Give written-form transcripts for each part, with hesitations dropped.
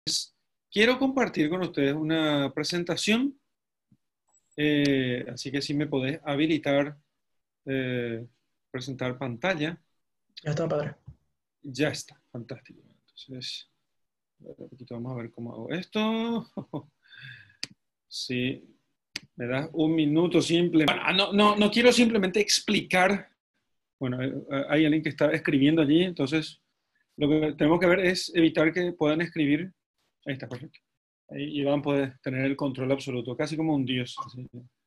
Quiero compartir con ustedes una presentación, así que si me podés habilitar, eh, presentar pantalla, Ya está, padre. ya está, fantástico. Entonces, un poquito, vamos a ver cómo hago esto. Sí, me das un minuto simple. Bueno, no quiero simplemente explicar. Bueno, hay alguien que está escribiendo allí, entonces lo que tenemos que ver es evitar que puedan escribir. Ahí está, perfecto. Ahí Iván puede tener el control absoluto, casi como un dios. Así.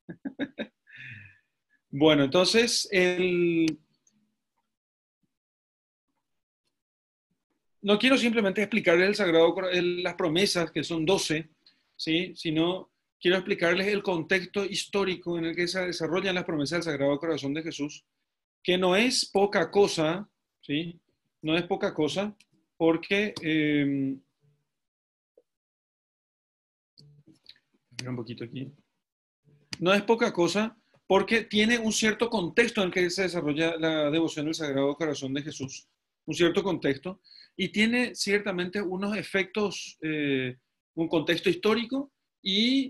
Bueno, entonces, no quiero simplemente explicarles el Sagrado, las promesas, que son 12, ¿sí? Sino quiero explicarles el contexto histórico en el que se desarrollan las promesas del Sagrado Corazón de Jesús, que no es poca cosa, ¿sí? No es poca cosa, porque, un poquito aquí, no es poca cosa porque tiene un cierto contexto en el que se desarrolla la devoción del Sagrado Corazón de Jesús, un cierto contexto, y tiene ciertamente unos efectos, un contexto histórico, y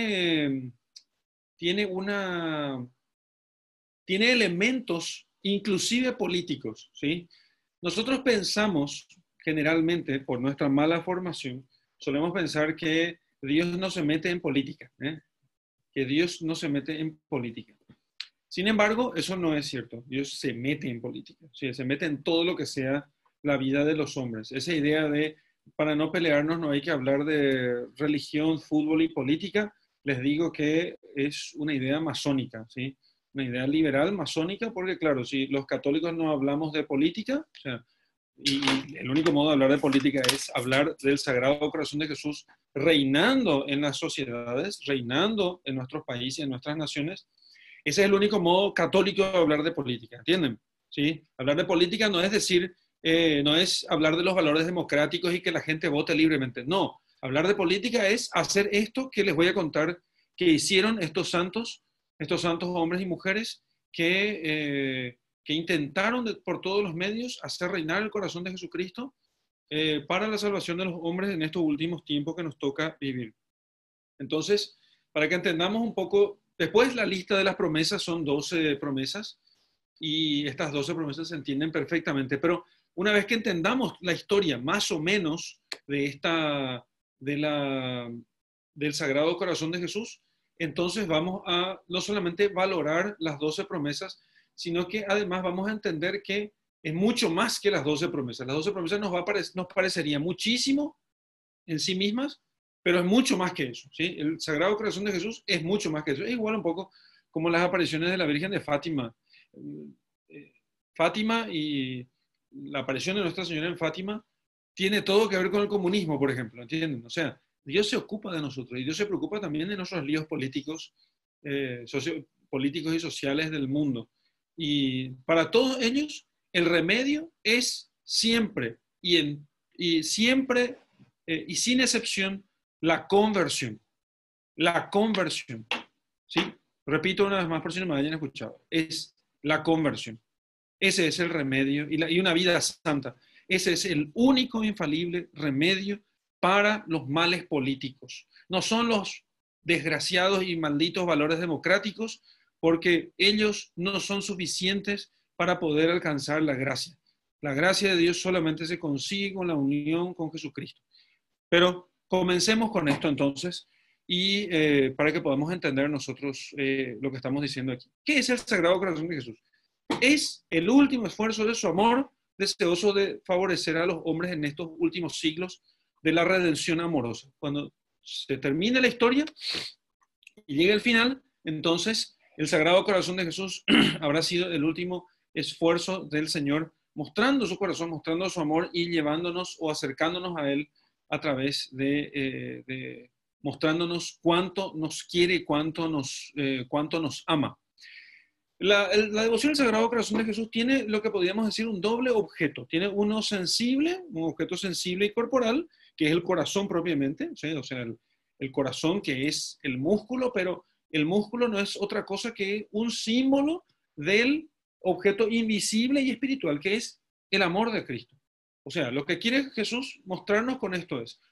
tiene elementos inclusive políticos, ¿sí? Nosotros pensamos generalmente, por nuestra mala formación, solemos pensar que Dios no se mete en política, que Dios no se mete en política. Sin embargo, eso no es cierto. Dios se mete en política, ¿sí? Se mete en todo lo que sea la vida de los hombres. Esa idea de, para no pelearnos, no hay que hablar de religión, fútbol y política, les digo que es una idea masónica, ¿sí? Una idea liberal masónica, porque claro, si los católicos no hablamos de política, o sea, y el único modo de hablar de política es hablar del Sagrado Corazón de Jesús reinando en las sociedades, reinando en nuestros países, en nuestras naciones. Ese es el único modo católico de hablar de política, ¿entienden? ¿Sí? Hablar de política no es decir, no es hablar de los valores democráticos y que la gente vote libremente. No, hablar de política es hacer esto que les voy a contar que hicieron estos santos hombres y mujeres que intentaron por todos los medios hacer reinar el corazón de Jesucristo para la salvación de los hombres en estos últimos tiempos que nos toca vivir. Entonces, para que entendamos un poco, después la lista de las promesas son 12 promesas, y estas 12 promesas se entienden perfectamente, pero una vez que entendamos la historia más o menos de de del Sagrado Corazón de Jesús, entonces vamos a no solamente valorar las 12 promesas, sino que además vamos a entender que es mucho más que las 12 promesas. Las 12 promesas nos parecería muchísimo en sí mismas, pero es mucho más que eso, ¿sí? El Sagrado Corazón de Jesús es mucho más que eso. Es igual un poco como las apariciones de la Virgen de Fátima. Fátima y la aparición de Nuestra Señora en Fátima tiene todo que ver con el comunismo, por ejemplo, ¿entienden? O sea, Dios se ocupa de nosotros y Dios se preocupa también de nuestros líos políticos, políticos y sociales del mundo. Y para todos ellos, el remedio es siempre y siempre y sin excepción la conversión. La conversión. ¿Sí? Repito una vez más por si no me hayan escuchado. Es la conversión. Ese es el remedio y una vida santa. Ese es el único infalible remedio para los males políticos. No son los desgraciados y malditos valores democráticos, porque ellos no son suficientes para poder alcanzar la gracia. La gracia de Dios solamente se consigue con la unión con Jesucristo. Pero comencemos con esto entonces, y para que podamos entender nosotros lo que estamos diciendo aquí. ¿Qué es el Sagrado Corazón de Jesús? Es el último esfuerzo de su amor, deseoso de favorecer a los hombres en estos últimos siglos de la redención amorosa. Cuando se termine la historia y llegue el final, entonces el Sagrado Corazón de Jesús habrá sido el último esfuerzo del Señor, mostrando su corazón, mostrando su amor y llevándonos o acercándonos a Él a través de mostrándonos cuánto nos quiere y cuánto nos ama. La devoción al Sagrado Corazón de Jesús tiene lo que podríamos decir un doble objeto. Tiene uno sensible, un objeto sensible y corporal, que es el corazón propiamente, ¿sí? O sea, el corazón que es el músculo, pero el músculo no es otra cosa que un símbolo del objeto invisible y espiritual, que es el amor de Cristo. O sea, lo que quiere Jesús mostrarnos con esto es,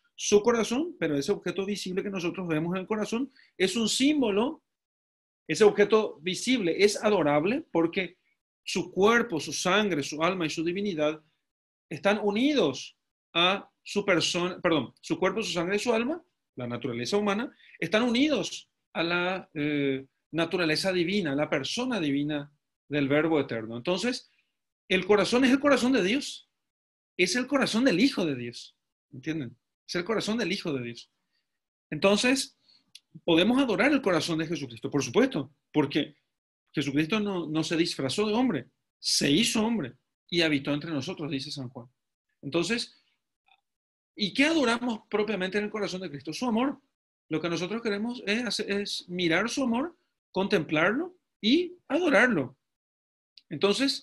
su corazón, pero ese objeto visible que nosotros vemos en el corazón es un símbolo. Ese objeto visible es adorable porque su cuerpo, su sangre, su alma y su divinidad están unidos a su persona, perdón, su cuerpo, su sangre y su alma, la naturaleza humana, están unidos a la naturaleza divina, la persona divina del Verbo eterno. Entonces, el corazón es el corazón de Dios, es el corazón del Hijo de Dios, ¿entienden? Es el corazón del Hijo de Dios. Entonces, podemos adorar el corazón de Jesucristo, por supuesto, porque Jesucristo no se disfrazó de hombre, se hizo hombre y habitó entre nosotros, dice San Juan. Entonces, ¿y qué adoramos propiamente en el corazón de Cristo? Su amor. Lo que nosotros queremos es mirar su amor, contemplarlo y adorarlo. Entonces,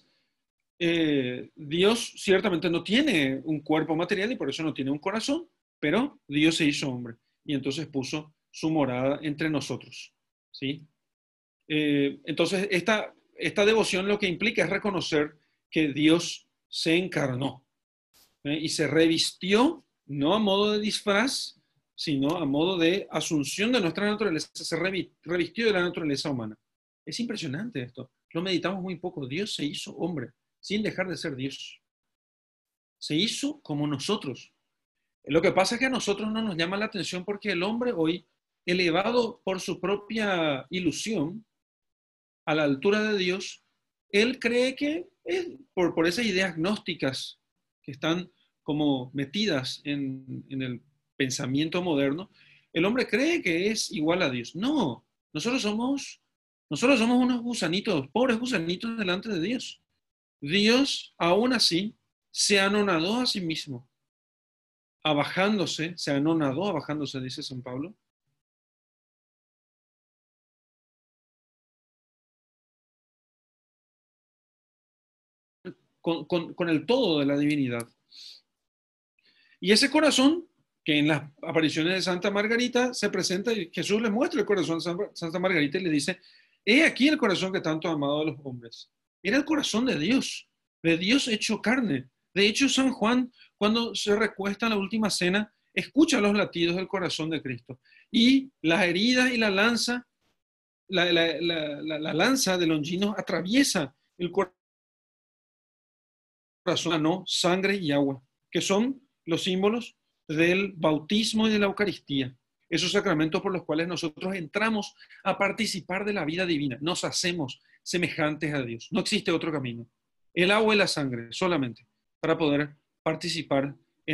Dios ciertamente no tiene un cuerpo material y por eso no tiene un corazón, pero Dios se hizo hombre y entonces puso su morada entre nosotros, ¿sí? Entonces, esta devoción lo que implica es reconocer que Dios se encarnó, y se revistió, no a modo de disfraz, sino a modo de asunción de nuestra naturaleza, se revistió de la naturaleza humana. Es impresionante esto, lo meditamos muy poco. Dios se hizo hombre, sin dejar de ser Dios. Se hizo como nosotros. Lo que pasa es que a nosotros no nos llama la atención porque el hombre hoy, elevado por su propia ilusión a la altura de Dios, él cree que, por esas ideas gnósticas que están como metidas en el pensamiento moderno, el hombre cree que es igual a Dios. No, nosotros somos unos gusanitos, pobres gusanitos delante de Dios. Dios, aún así, se anonadó a sí mismo, se anonadó abajándose, dice San Pablo, con el todo de la divinidad. Y ese corazón, que en las apariciones de Santa Margarita se presenta, y Jesús le muestra el corazón de Santa Margarita y le dice, he aquí el corazón que tanto ha amado a los hombres. Era el corazón de Dios hecho carne. De hecho, San Juan, cuando se recuesta en la última cena, escucha los latidos del corazón de Cristo. Y las heridas y la lanza, la lanza de Longinos atraviesa el corazón, no, sangre y agua, que son los símbolos del bautismo y de la Eucaristía. Esos sacramentos por los cuales nosotros entramos a participar de la vida divina. Nos hacemos semejantes a Dios. No existe otro camino. El agua y la sangre solamente para poder participar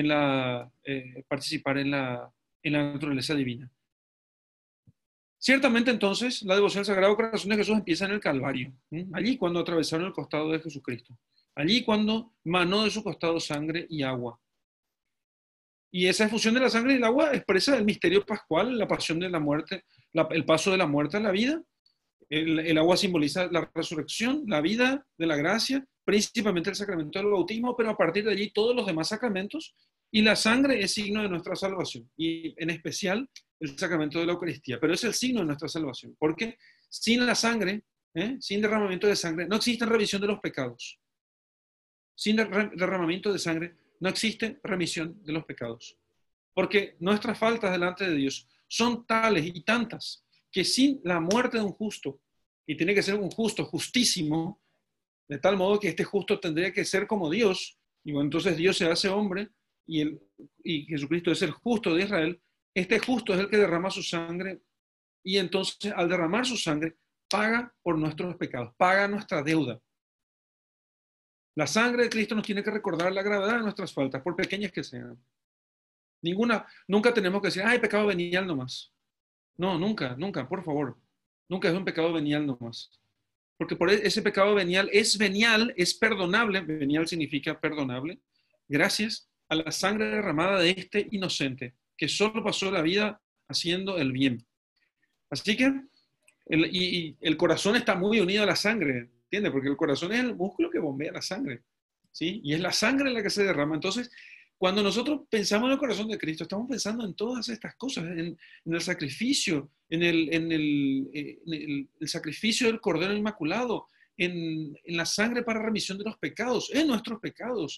en la naturaleza divina. Ciertamente entonces la devoción al Sagrado Corazón de Jesús empieza en el Calvario, allí cuando atravesaron el costado de Jesucristo, allí cuando manó de su costado sangre y agua. Y esa efusión de la sangre y el agua expresa el misterio pascual, la pasión de la muerte, el paso de la muerte a la vida. El agua simboliza la resurrección, la vida de la gracia, principalmente el sacramento del bautismo, pero a partir de allí todos los demás sacramentos. Y la sangre es signo de nuestra salvación, y en especial el sacramento de la Eucaristía. Pero es el signo de nuestra salvación, porque sin la sangre, sin derramamiento de sangre, no existe revisión de los pecados. Sin derramamiento de sangre, no existe remisión de los pecados. Porque nuestras faltas delante de Dios son tales y tantas que sin la muerte de un justo, y tiene que ser un justo justísimo, de tal modo que este justo tendría que ser como Dios, y bueno, entonces Dios se hace hombre, y Jesucristo es el justo de Israel, este justo es el que derrama su sangre, y entonces al derramar su sangre, paga por nuestros pecados, paga nuestra deuda. La sangre de Cristo nos tiene que recordar la gravedad de nuestras faltas, por pequeñas que sean. Nunca tenemos que decir, ay, pecado venial nomás. No, nunca, nunca, por favor. Nunca es un pecado venial nomás. Porque por ese pecado venial, es perdonable, venial significa perdonable, gracias a la sangre derramada de este inocente, que solo pasó la vida haciendo el bien. Así que, el corazón está muy unido a la sangre, ¿entiendes? Porque el corazón es el músculo que bombea la sangre, ¿sí? Y es la sangre la que se derrama. Entonces, cuando nosotros pensamos en el corazón de Cristo, estamos pensando en todas estas cosas, en el sacrificio, en el sacrificio del Cordero Inmaculado, en la sangre para remisión de los pecados, en nuestros pecados,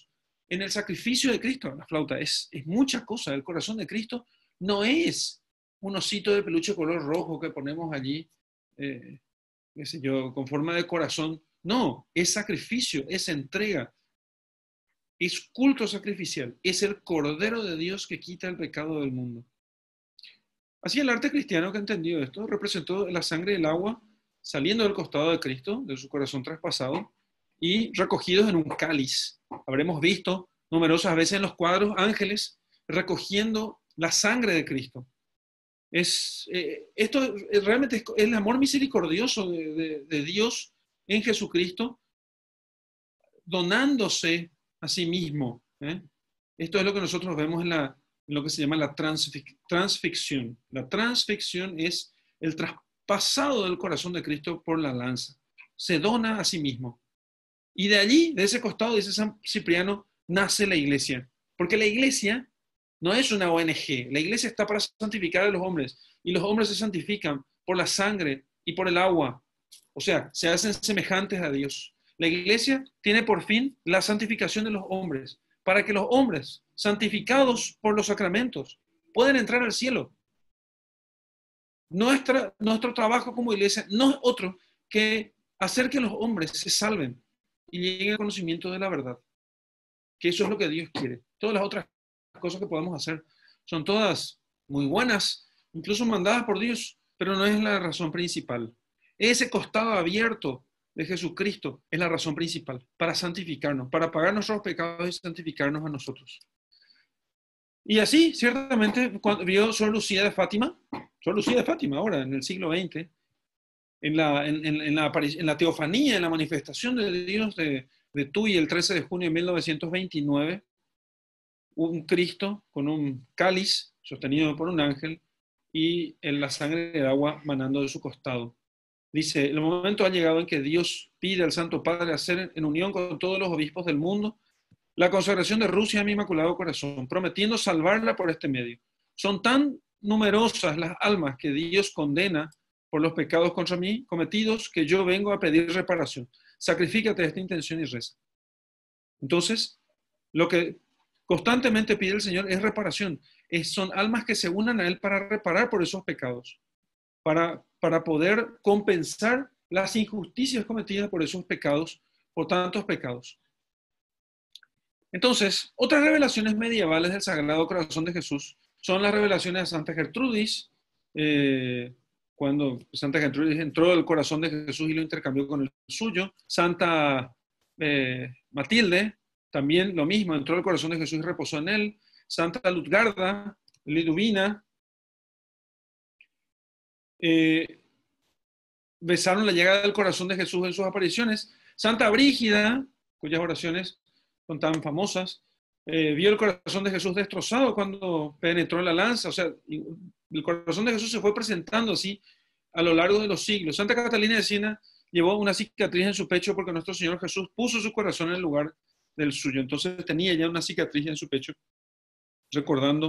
en el sacrificio de Cristo. La flauta es mucha cosa. El corazón de Cristo no es un osito de peluche color rojo que ponemos allí, qué sé yo, con forma de corazón. No, es sacrificio, es entrega, es culto sacrificial, es el Cordero de Dios que quita el pecado del mundo. Así el arte cristiano que entendió esto representó la sangre y el agua saliendo del costado de Cristo, de su corazón traspasado, y recogidos en un cáliz. Habremos visto numerosas veces en los cuadros ángeles recogiendo la sangre de Cristo. Esto realmente es el amor misericordioso de Dios en Jesucristo, donándose a sí mismo. Esto es lo que nosotros vemos en lo que se llama la transfixión. La transfixión es el traspasado del corazón de Cristo por la lanza. Se dona a sí mismo. Y de allí, de ese costado, dice San Cipriano, nace la iglesia. Porque la iglesia no es una ONG. La iglesia está para santificar a los hombres. Y los hombres se santifican por la sangre y por el agua. O sea, se hacen semejantes a Dios. La iglesia tiene por fin la santificación de los hombres, para que los hombres, santificados por los sacramentos, puedan entrar al cielo. Nuestro trabajo como iglesia no es otro que hacer que los hombres se salven y lleguen al conocimiento de la verdad. Que eso es lo que Dios quiere. Todas las otras cosas que podemos hacer son todas muy buenas, incluso mandadas por Dios, pero no es la razón principal. Ese costado abierto de Jesucristo es la razón principal para santificarnos, para pagar nuestros pecados y santificarnos a nosotros. Y así, ciertamente, cuando vio Sor Lucía de Fátima ahora en el siglo XX, en la teofanía, en la manifestación de Dios de Tuy el 13 de junio de 1929, un Cristo con un cáliz sostenido por un ángel y en la sangre del agua manando de su costado. Dice, el momento ha llegado en que Dios pide al Santo Padre hacer en unión con todos los obispos del mundo la consagración de Rusia a mi Inmaculado Corazón, prometiendo salvarla por este medio. Son tan numerosas las almas que Dios condena por los pecados contra mí cometidos que yo vengo a pedir reparación. Sacrifícate esta intención y reza. Entonces, lo que constantemente pide el Señor es reparación. Son almas que se unan a Él para reparar por esos pecados, para poder compensar las injusticias cometidas por esos pecados, por tantos pecados. Entonces, otras revelaciones medievales del Sagrado Corazón de Jesús son las revelaciones de Santa Gertrudis, cuando Santa Gertrudis entró al corazón de Jesús y lo intercambió con el suyo. Santa Matilde, también lo mismo, entró al corazón de Jesús y reposó en él. Santa Lutgarda, Liduvina, besaron la llegada del corazón de Jesús en sus apariciones. Santa Brígida, cuyas oraciones son tan famosas, vio el corazón de Jesús destrozado cuando penetró en la lanza. O sea, el corazón de Jesús se fue presentando así a lo largo de los siglos. Santa Catalina de Siena llevó una cicatriz en su pecho porque nuestro Señor Jesús puso su corazón en el lugar del suyo. Entonces tenía ya una cicatriz en su pecho, recordando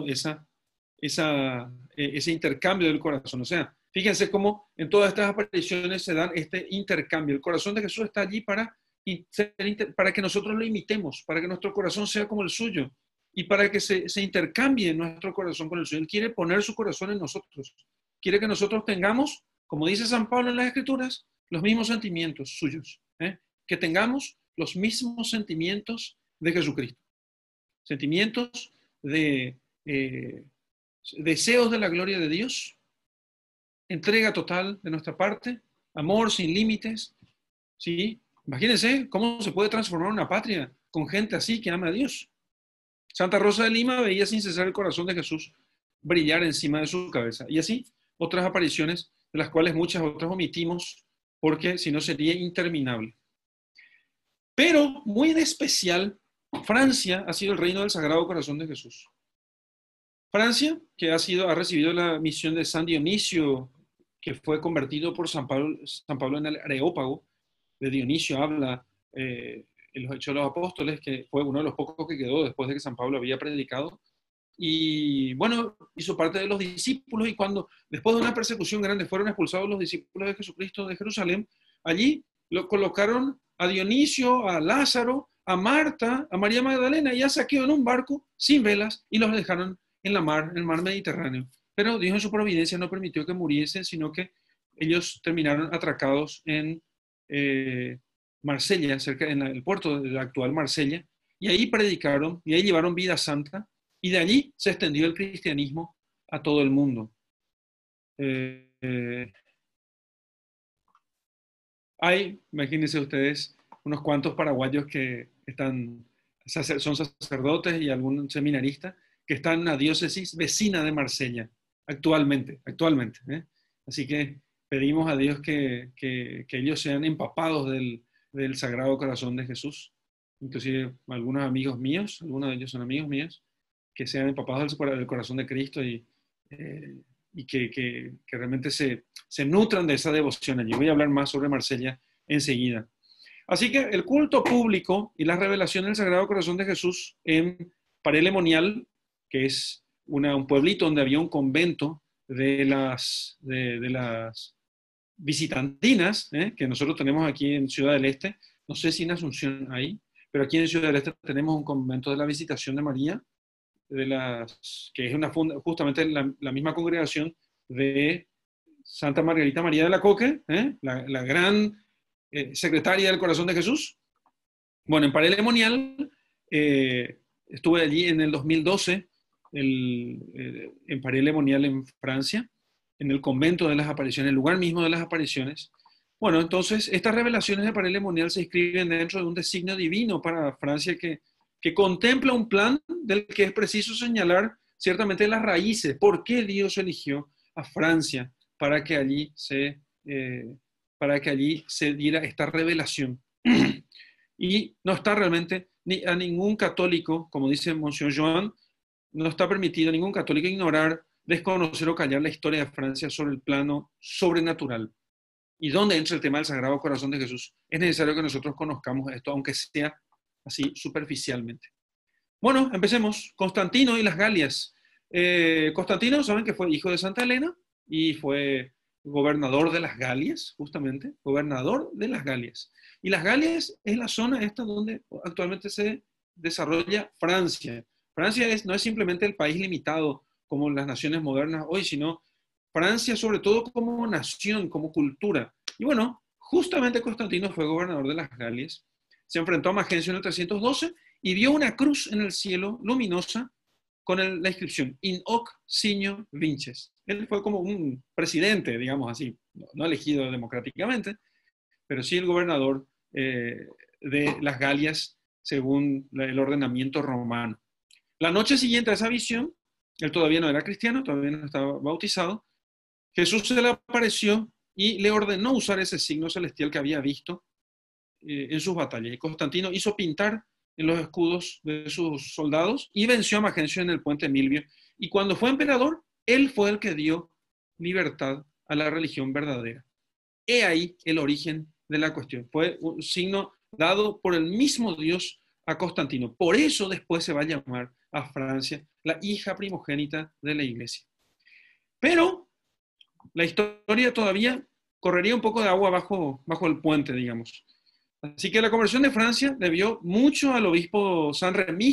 ese intercambio del corazón. O sea, fíjense cómo en todas estas apariciones se dan este intercambio. El corazón de Jesús está allí para que nosotros lo imitemos, para que nuestro corazón sea como el suyo y para que se intercambie nuestro corazón con el suyo. Él quiere poner su corazón en nosotros. Quiere que nosotros tengamos, como dice San Pablo en las Escrituras, los mismos sentimientos suyos. Que tengamos los mismos sentimientos de Jesucristo. Sentimientos de deseos de la gloria de Dios, entrega total de nuestra parte, amor sin límites, ¿sí? Imagínense cómo se puede transformar una patria con gente así que ama a Dios. Santa Rosa de Lima veía sin cesar el corazón de Jesús brillar encima de su cabeza. Y así otras apariciones, de las cuales muchas otras omitimos, porque si no sería interminable. Pero muy en especial, Francia ha sido el reino del Sagrado Corazón de Jesús. Francia, que ha recibido la misión de San Dionisio, que fue convertido por San Pablo en el Areópago. De Dionisio habla en los Hechos de los Apóstoles, que fue uno de los pocos que quedó después de que San Pablo había predicado. Y bueno, hizo parte de los discípulos, y cuando después de una persecución grande fueron expulsados los discípulos de Jesucristo de Jerusalén, allí lo colocaron a Dionisio, a Lázaro, a Marta, a María Magdalena y a Zaqueo en un barco sin velas y los dejaron en la mar, en el mar Mediterráneo. Pero Dios en su providencia no permitió que muriesen, sino que ellos terminaron atracados en Marsella, en el puerto de la actual Marsella, y ahí predicaron, y ahí llevaron vida santa, y de allí se extendió el cristianismo a todo el mundo. Hay, imagínense ustedes, unos cuantos paraguayos que son sacerdotes y algún seminarista que están en una diócesis vecina de Marsella, actualmente. Así que pedimos a Dios que ellos sean empapados del Sagrado Corazón de Jesús. Inclusive algunos amigos míos, algunos de ellos son amigos míos, que sean empapados del corazón de Cristo y que realmente se nutran de esa devoción allí. Voy a hablar más sobre Marsella enseguida. Así que el culto público y la revelación del Sagrado Corazón de Jesús en Paray-le-Monial, que es un pueblito donde había un convento de las visitantinas, que nosotros tenemos aquí en Ciudad del Este. No sé si en Asunción hay, pero aquí en Ciudad del Este tenemos un convento de la Visitación de María, que es justamente la misma congregación de Santa Margarita María de la Coque, la gran secretaria del Corazón de Jesús. Bueno, en Paray-le-Monial estuve allí en el 2012, en Paray-le-Monial en Francia, en el convento de las apariciones, el lugar mismo de las apariciones. Bueno, entonces estas revelaciones de Paray-le-Monial se inscriben dentro de un designio divino para Francia que contempla un plan del que es preciso señalar ciertamente las raíces. ¿Por qué Dios eligió a Francia para que allí se diera esta revelación? Y no está realmente a ningún católico, como dice Monsieur Joan, no está permitido a ningún católico ignorar, desconocer o callar la historia de Francia sobre el plano sobrenatural. Y donde entra el tema del Sagrado Corazón de Jesús, es necesario que nosotros conozcamos esto, aunque sea así superficialmente. Bueno, empecemos. Constantino y las Galias. Constantino, saben que fue hijo de Santa Elena y fue gobernador de las Galias, justamente, gobernador de las Galias. Y las Galias es la zona esta donde actualmente se desarrolla Francia. Francia no es simplemente el país limitado como las naciones modernas hoy, sino Francia sobre todo como nación, como cultura. Y bueno, justamente Constantino fue gobernador de las Galias. Se enfrentó a Magencio en el 312 y vio una cruz en el cielo luminosa con la inscripción In hoc signo vinces. Él fue como un presidente, digamos así, no elegido democráticamente, pero sí el gobernador de las Galias según el ordenamiento romano. La noche siguiente a esa visión, él todavía no era cristiano, todavía no estaba bautizado, Jesús se le apareció y le ordenó usar ese signo celestial que había visto en sus batallas. Y Constantino hizo pintar en los escudos de sus soldados y venció a Magencio en el puente Milvio. Y cuando fue emperador, él fue el que dio libertad a la religión verdadera. He ahí el origen de la cuestión. Fue un signo dado por el mismo Dios a Constantino. Por eso después se va a llamar a Francia la hija primogénita de la iglesia. Pero la historia todavía correría un poco de agua bajo el puente, digamos. Así que la conversión de Francia debió mucho al obispo San Remi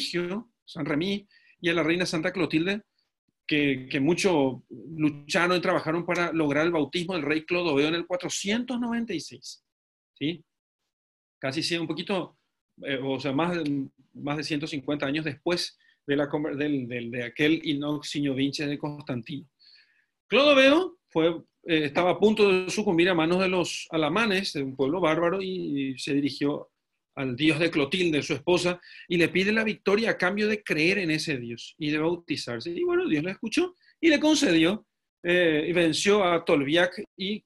y a la reina Santa Clotilde, que mucho lucharon y trabajaron para lograr el bautismo del rey Clodoveo en el 496. ¿Sí? Casi un poquito, más de 150 años después de aquel in hoc signo vinces de Constantino. Clodoveo estaba a punto de sucumbir a manos de los alamanes, de un pueblo bárbaro, y se dirigió al dios de Clotilde, su esposa, y le pide la victoria a cambio de creer en ese dios y de bautizarse. Y bueno, Dios le escuchó y le concedió, y venció a Tolbiac, y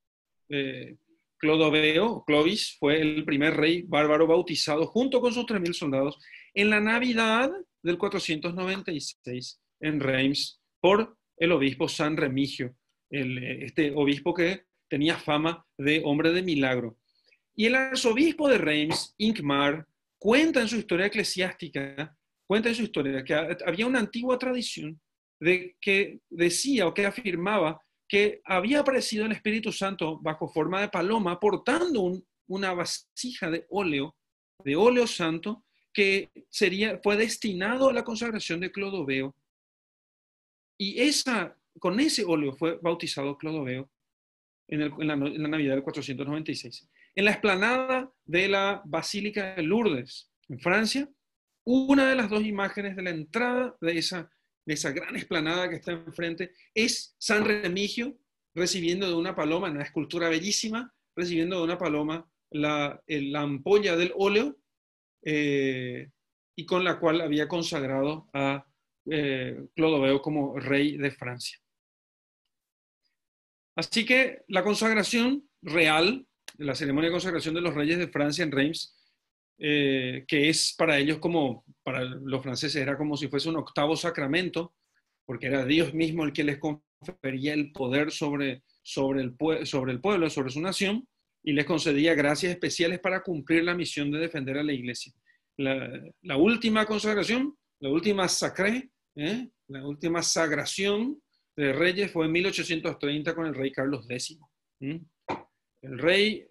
Clovis, fue el primer rey bárbaro bautizado junto con sus 3.000 soldados en la Navidad del 496 en Reims por el obispo San Remigio, este obispo que tenía fama de hombre de milagro. Y el arzobispo de Reims, Hincmar, cuenta en su historia eclesiástica, que había una antigua tradición de que decía o que afirmaba que había aparecido el Espíritu Santo bajo forma de paloma portando una vasija de óleo de óleo santo que fue destinado a la consagración de Clodoveo. Y con ese óleo fue bautizado Clodoveo en la Navidad del 496. En la explanada de la Basílica de Lourdes, en Francia, una de las dos imágenes de la entrada de esa gran explanada que está enfrente es San Remigio recibiendo de una paloma, en una escultura bellísima, recibiendo de una paloma la ampolla del óleo y con la cual había consagrado a Clodoveo como rey de Francia. Así que la consagración real, la ceremonia de consagración de los reyes de Francia en Reims, que es para ellos como, para los franceses era como si fuese un octavo sacramento, porque era Dios mismo el que les confería el poder sobre el pueblo, sobre su nación, y les concedía gracias especiales para cumplir la misión de defender a la iglesia. La última consagración, la última sacré, la última sagración de reyes fue en 1830 con el rey Carlos X. El rey,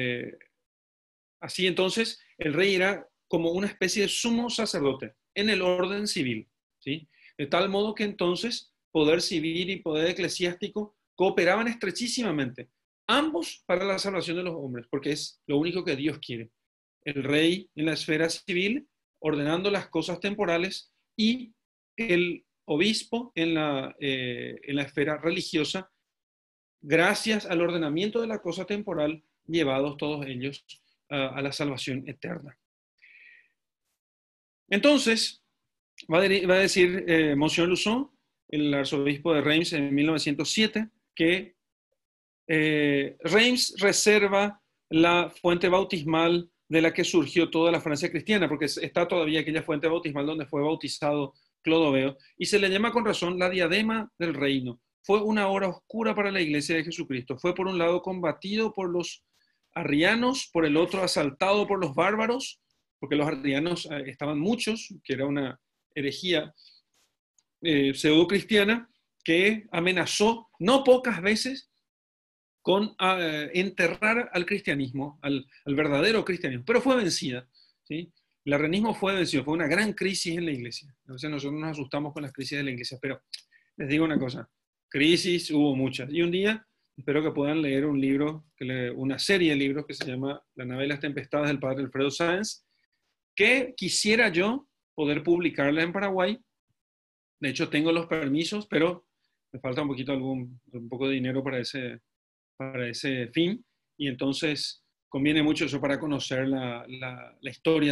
así entonces, el rey era como una especie de sumo sacerdote en el orden civil, ¿sí? De tal modo que entonces poder civil y poder eclesiástico cooperaban estrechísimamente, ambos para la salvación de los hombres, porque es lo único que Dios quiere. El rey en la esfera civil, ordenando las cosas temporales, y el obispo en la esfera religiosa, gracias al ordenamiento de la cosa temporal, llevados todos ellos a la salvación eterna. Entonces, va a decir Monsieur Luçon, el arzobispo de Reims en 1907, que Reims reserva la fuente bautismal de la que surgió toda la Francia cristiana, porque está todavía aquella fuente bautismal donde fue bautizado Clodoveo, y se le llama con razón la diadema del reino. Fue una hora oscura para la iglesia de Jesucristo. Fue por un lado combatido por los arrianos, por el otro asaltado por los bárbaros, porque los arrianos estaban muchos, que era una herejía pseudo-cristiana que amenazó no pocas veces con enterrar al cristianismo, al verdadero cristianismo, pero fue vencida, ¿sí? El arrianismo fue vencido, fue una gran crisis en la iglesia. Entonces nosotros nos asustamos con las crisis de la iglesia, pero les digo una cosa, crisis hubo muchas. Y un día espero que puedan leer un libro, una serie de libros que se llama La nave de las tempestades del padre Alfredo Sáenz, que quisiera yo poder publicarla en Paraguay. De hecho, tengo los permisos, pero me falta un poco de dinero para ese fin. Y entonces conviene mucho eso para conocer la historia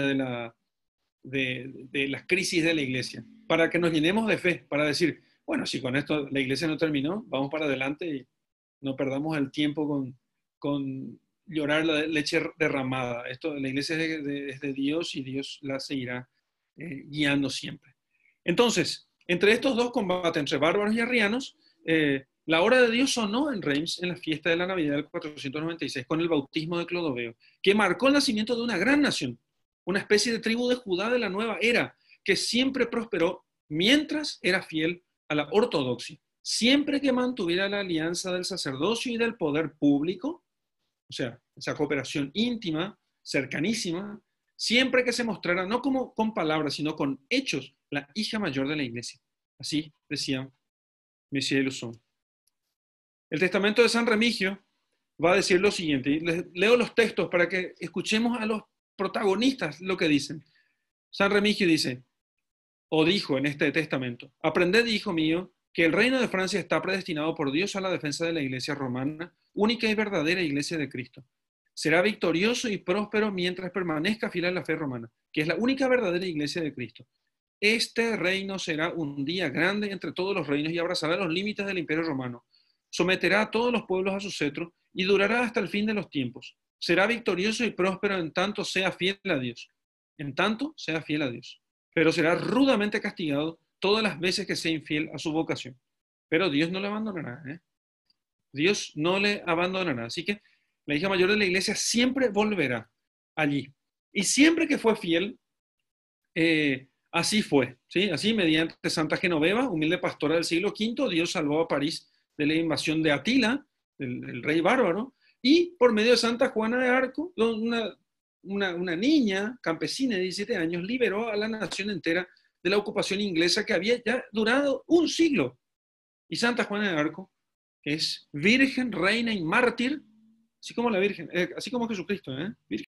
de las crisis de la iglesia. Para que nos llenemos de fe, para decir, bueno, si con esto la iglesia no terminó, vamos para adelante y no perdamos el tiempo con llorar la leche derramada. La iglesia es de Dios y Dios la seguirá guiando siempre. Entonces, entre estos dos combates, entre bárbaros y arrianos, la hora de Dios sonó en Reims en la fiesta de la Navidad del 496 con el bautismo de Clodoveo, que marcó el nacimiento de una gran nación, una especie de tribu de Judá de la nueva era, que siempre prosperó mientras era fiel a la ortodoxia, siempre que mantuviera la alianza del sacerdocio y del poder público, o sea, esa cooperación íntima, cercanísima, siempre que se mostrara no como con palabras, sino con hechos, la hija mayor de la iglesia. Así decía Monsieur Luçon. El testamento de San Remigio va a decir lo siguiente, y les leo los textos para que escuchemos a los protagonistas lo que dicen. San Remigio dice, o dijo en este testamento, aprended, hijo mío, que el reino de Francia está predestinado por Dios a la defensa de la iglesia romana, única y verdadera iglesia de Cristo. Será victorioso y próspero mientras permanezca fiel a la fe romana, que es la única verdadera iglesia de Cristo. Este reino será un día grande entre todos los reinos y abrazará los límites del imperio romano. Someterá a todos los pueblos a su cetro y durará hasta el fin de los tiempos. Será victorioso y próspero en tanto sea fiel a Dios. En tanto sea fiel a Dios. Pero será rudamente castigado todas las veces que sea infiel a su vocación. Pero Dios no le abandonará. Dios no le abandonará. Así que la hija mayor de la iglesia siempre volverá allí. Y siempre que fue fiel, así fue. ¿Sí? Así, mediante Santa Genoveva, humilde pastora del siglo V, Dios salvó a París de la invasión de Atila, el rey bárbaro, y por medio de Santa Juana de Arco, una una niña campesina de 17 años liberó a la nación entera de la ocupación inglesa que había ya durado un siglo. Y Santa Juana de Arco, que es virgen, reina y mártir, así como la Virgen, así como Jesucristo, virgen.